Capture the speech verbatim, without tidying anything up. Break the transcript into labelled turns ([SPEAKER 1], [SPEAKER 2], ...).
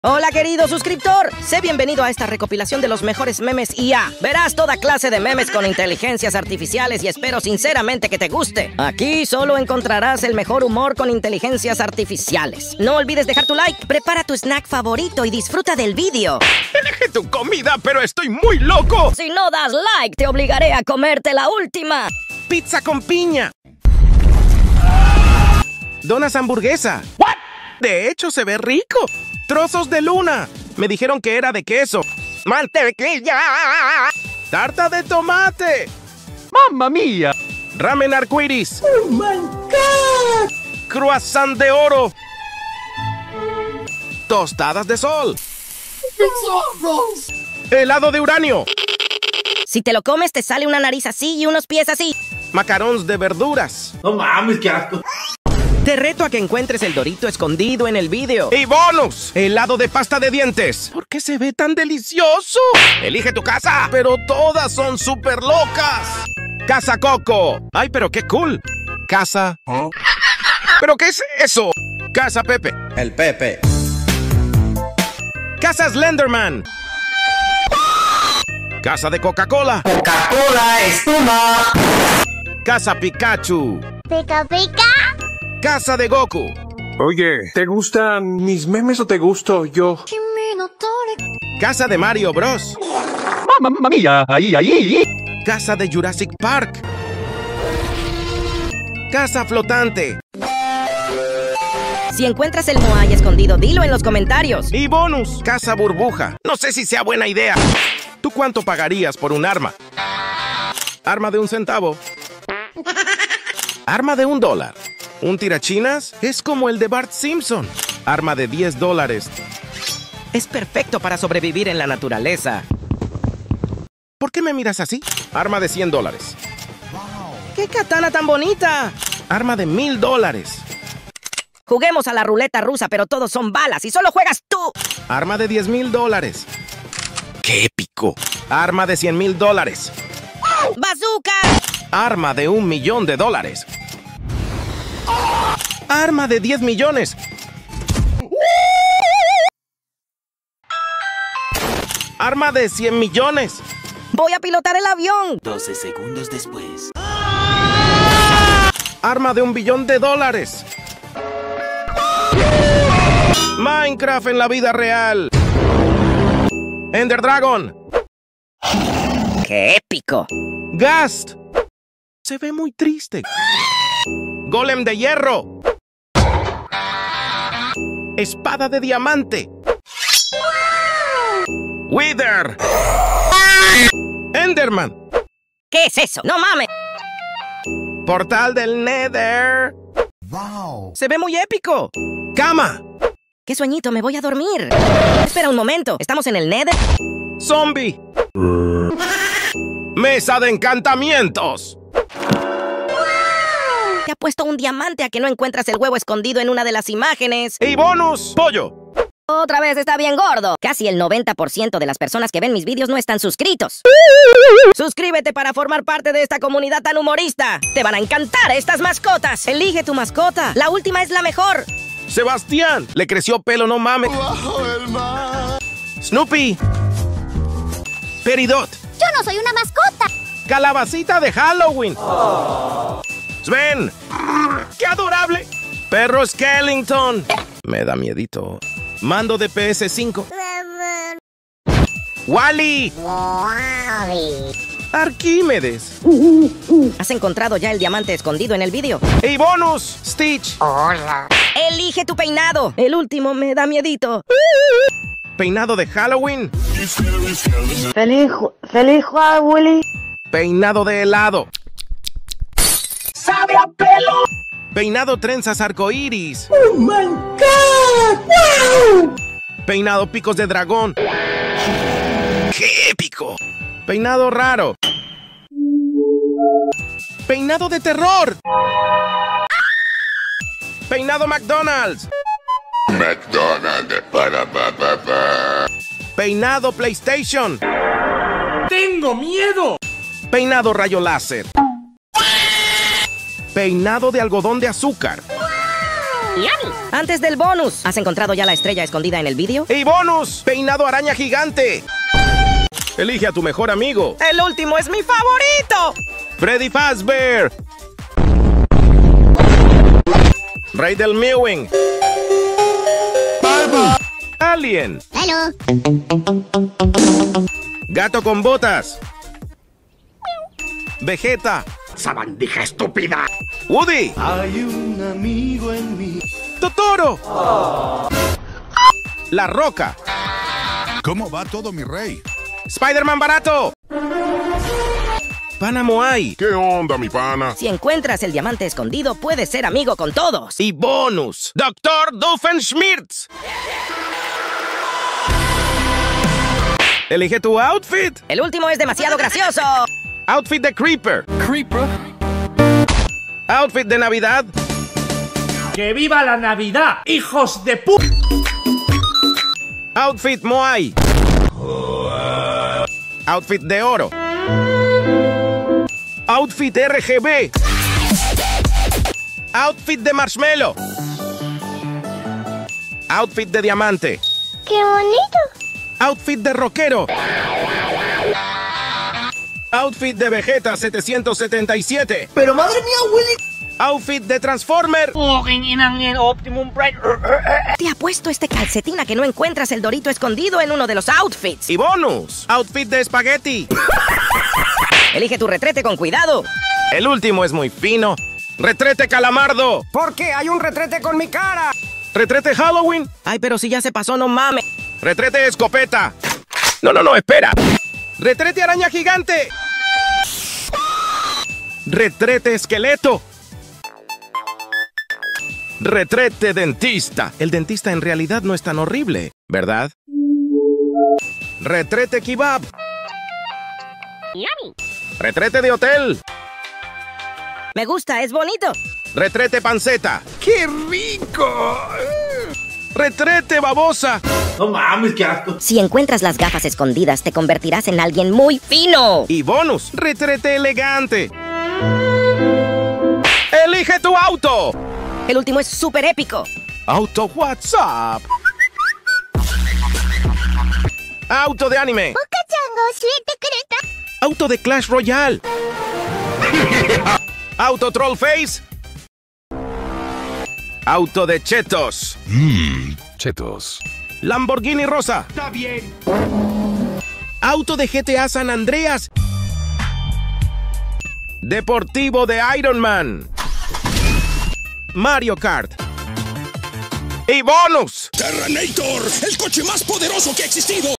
[SPEAKER 1] Hola querido suscriptor, sé bienvenido a esta recopilación de los mejores memes I A. Verás toda clase de memes con inteligencias artificiales y espero sinceramente que te guste. Aquí solo encontrarás el mejor humor con inteligencias artificiales. No olvides dejar tu like, prepara tu snack favorito y disfruta del vídeo.
[SPEAKER 2] Elige tu comida, pero estoy muy loco.
[SPEAKER 1] Si no das like, te obligaré a comerte la última.
[SPEAKER 2] Pizza con piña. Donas hamburguesa. ¿What? De hecho, se ve rico. Trozos de luna. Me dijeron que era de queso. ¡Mantequilla! ¡Tarta de tomate! ¡Mamma mía! Ramen arcoiris. ¡Oh, my God! Croissant de oro. Tostadas de sol. Helado de uranio.
[SPEAKER 1] Si te lo comes, te sale una nariz así y unos pies así.
[SPEAKER 2] Macarons de verduras.
[SPEAKER 3] No mames, qué asco.
[SPEAKER 2] Te reto a que encuentres el dorito escondido en el vídeo. ¡Y bonus! Helado de pasta de dientes. ¿Por qué se ve tan delicioso? Elige tu casa. Pero todas son súper locas. Casa Coco. Ay, pero qué cool. Casa... ¿Oh? ¿Pero qué es eso? Casa Pepe.
[SPEAKER 3] El Pepe.
[SPEAKER 2] Casa Slenderman. Casa de Coca-Cola.
[SPEAKER 3] Coca-Cola, espuma.
[SPEAKER 2] Casa Pikachu.
[SPEAKER 4] Pica, pica.
[SPEAKER 2] Casa de Goku.
[SPEAKER 5] Oye, ¿te gustan mis memes o te gusto yo?
[SPEAKER 2] Casa de Mario Bros.
[SPEAKER 5] ¡Mamma mía! ¡Ahí, ahí!
[SPEAKER 2] Casa de Jurassic Park. Casa flotante.
[SPEAKER 1] Si encuentras el Moai escondido, dilo en los comentarios.
[SPEAKER 2] Y bonus, casa burbuja. No sé si sea buena idea. ¿Tú cuánto pagarías por un arma? Arma de un centavo. Arma de un dólar. ¿Un tirachinas? Es como el de Bart Simpson. Arma de diez dólares. Es perfecto para sobrevivir en la naturaleza. ¿Por qué me miras así? Arma de cien dólares.
[SPEAKER 1] ¡Qué katana tan bonita!
[SPEAKER 2] Arma de mil dólares.
[SPEAKER 1] Juguemos a la ruleta rusa, pero todos son balas y solo juegas tú.
[SPEAKER 2] Arma de diez mil dólares. ¡Qué épico! Arma de cien mil dólares.
[SPEAKER 1] ¡Bazooka!
[SPEAKER 2] Arma de un millón de dólares. Arma de diez millones. Arma de cien millones.
[SPEAKER 1] Voy a pilotar el avión.
[SPEAKER 3] doce segundos después.
[SPEAKER 2] Arma de un billón de dólares. Minecraft en la vida real. Ender Dragon.
[SPEAKER 1] ¡Qué épico!
[SPEAKER 2] Gast. Se ve muy triste. Golem de hierro. Espada de diamante. Wither. Enderman.
[SPEAKER 1] ¿Qué es eso? ¡No mames!
[SPEAKER 2] Portal del Nether.
[SPEAKER 3] Wow.
[SPEAKER 2] Se ve muy épico. Cama.
[SPEAKER 1] ¡Qué sueñito! Me voy a dormir. Espera un momento. ¿Estamos en el Nether?
[SPEAKER 2] Zombie. Mesa de encantamientos.
[SPEAKER 1] Te ha puesto un diamante a que no encuentras el huevo escondido en una de las imágenes.
[SPEAKER 2] Y bonus, pollo.
[SPEAKER 1] Otra vez está bien gordo. Casi el noventa por ciento de las personas que ven mis vídeos no están suscritos. Suscríbete para formar parte de esta comunidad tan humorista. Te van a encantar estas mascotas. Elige tu mascota. La última es la mejor.
[SPEAKER 2] Sebastián. Le creció pelo, no mames.
[SPEAKER 3] Bajo el mar.
[SPEAKER 2] Snoopy. Peridot.
[SPEAKER 4] Yo no soy una mascota.
[SPEAKER 2] Calabacita de Halloween. Oh. Sven. ¡Qué adorable! Perro Skellington. Me da miedito. Mando de P S cinco. Wally. Arquímedes.
[SPEAKER 1] ¿Has encontrado ya el diamante escondido en el vídeo?
[SPEAKER 2] Y bonus, Stitch.
[SPEAKER 4] Hola.
[SPEAKER 1] Elige tu peinado. El último me da miedito.
[SPEAKER 2] Peinado de Halloween.
[SPEAKER 6] Feliz, feliz Halloween.
[SPEAKER 2] Peinado de helado.
[SPEAKER 6] ¡Sabe a pelo!
[SPEAKER 2] Peinado trenzas arcoíris.
[SPEAKER 6] ¡Oh, my God! ¡Wow!
[SPEAKER 2] Peinado picos de dragón. ¡Qué épico! Peinado raro. Peinado de terror. Peinado McDonald's.
[SPEAKER 7] McDonald's para papá.
[SPEAKER 2] Peinado PlayStation.
[SPEAKER 3] ¡Tengo miedo!
[SPEAKER 2] Peinado rayo láser. Peinado de algodón de azúcar.
[SPEAKER 1] Antes del bonus, ¿has encontrado ya la estrella escondida en el vídeo?
[SPEAKER 2] ¡Y bonus! ¡Peinado araña gigante! Elige a tu mejor amigo.
[SPEAKER 1] ¡El último es mi favorito!
[SPEAKER 2] Freddy Fazbear. Rey del Mewing. Alien.
[SPEAKER 4] Hello.
[SPEAKER 2] Gato con botas. Vegeta.
[SPEAKER 3] ¡Sabandija estúpida!
[SPEAKER 2] Woody.
[SPEAKER 3] Hay un amigo en mí.
[SPEAKER 2] Totoro. La Roca.
[SPEAKER 8] ¿Cómo va todo, mi rey?
[SPEAKER 2] Spider-Man barato. Panamoai.
[SPEAKER 7] ¿Qué onda, mi pana?
[SPEAKER 1] Si encuentras el diamante escondido, puedes ser amigo con todos.
[SPEAKER 2] Y bonus. Doctor Doofenshmirtz. Elige tu outfit.
[SPEAKER 1] El último es demasiado gracioso.
[SPEAKER 2] Outfit de Creeper.
[SPEAKER 5] Creeper.
[SPEAKER 2] Outfit de Navidad.
[SPEAKER 3] ¡Que viva la Navidad, hijos de pu...
[SPEAKER 2] Outfit Moai. Outfit de oro. Outfit R G B. Outfit de marshmallow. Outfit de diamante.
[SPEAKER 4] ¡Qué bonito!
[SPEAKER 2] Outfit de rockero. Outfit de Vegeta setecientos setenta y siete.
[SPEAKER 6] Pero madre mía, Willy.
[SPEAKER 2] Outfit de Transformer.
[SPEAKER 1] Te apuesto este calcetín a que no encuentras el dorito escondido en uno de los outfits.
[SPEAKER 2] Y bonus. Outfit de espagueti.
[SPEAKER 1] Elige tu retrete con cuidado.
[SPEAKER 2] El último es muy fino. Retrete calamardo.
[SPEAKER 9] ¿Por qué hay un retrete con mi cara?
[SPEAKER 2] Retrete Halloween.
[SPEAKER 1] Ay, pero si ya se pasó, no mames.
[SPEAKER 2] Retrete escopeta. No, no, no, espera. Retrete araña gigante. Retrete esqueleto. Retrete dentista. El dentista en realidad no es tan horrible, ¿verdad? Retrete kebab. Retrete de hotel.
[SPEAKER 1] Me gusta, es bonito.
[SPEAKER 2] Retrete panceta.
[SPEAKER 5] ¡Qué rico!
[SPEAKER 2] Retrete babosa.
[SPEAKER 3] No mames, qué asco.
[SPEAKER 1] Si encuentras las gafas escondidas, te convertirás en alguien muy fino.
[SPEAKER 2] Y bonus. Retrete elegante. Elige tu auto.
[SPEAKER 1] El último es súper épico.
[SPEAKER 2] Auto WhatsApp. Auto de anime.
[SPEAKER 4] Boca-chango, siete creta.
[SPEAKER 2] Auto de Clash Royale. Auto Trollface. Auto de Chetos.
[SPEAKER 8] Mmm, chetos.
[SPEAKER 2] Lamborghini rosa.
[SPEAKER 3] Está bien.
[SPEAKER 2] Auto de G T A San Andreas. Deportivo de Iron Man. Mario Kart. Y bonus.
[SPEAKER 8] Terranator, el coche más poderoso que ha existido.